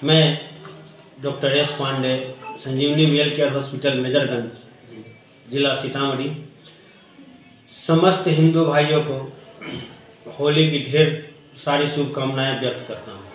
मैं doctor S Pandey, Sanjeevani well care hospital Majorganj, जिला सीतामढ़ी, समस्त हिंदू भाइयों को होली की ढेर सारी शुभकामनाएं व्यक्त करता हूँ।